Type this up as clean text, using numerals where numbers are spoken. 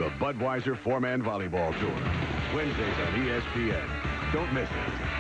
the Budweiser four-man volleyball tour. Wednesdays on ESPN. Don't miss it.